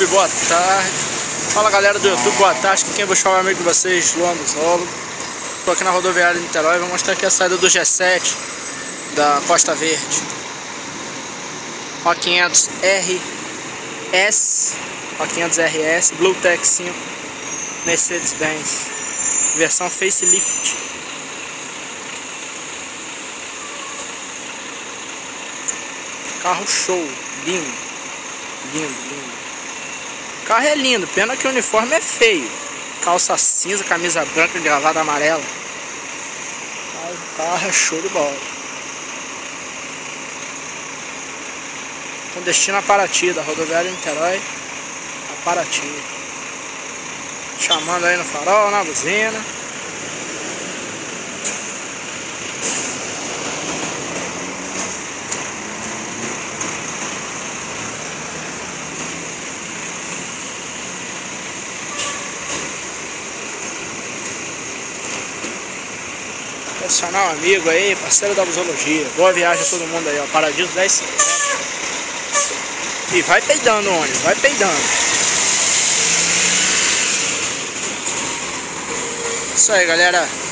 boa tarde. Fala galera do YouTube, boa tarde. Quem vou chamar amigo de vocês, Luan do Zolo. Estou aqui na rodoviária de Niterói. Vou mostrar aqui a saída do G7 da Costa Verde. O500 RS, O500 RS, Bluetech 5, Mercedes-Benz, versão facelift. Carro show, lindo, lindo, lindo. O carro é lindo, pena que o uniforme é feio. Calça cinza, camisa branca e gravata amarela. Mas o carro é show de bola. Com destino a Paraty, da rodoviária Niterói a Paraty. Chamando aí no farol, na buzina. Profissional amigo aí, parceiro da busologia. Boa viagem a todo mundo aí, ó. Paradiso 1050. E vai peidando o ônibus, vai peidando. Isso aí, galera.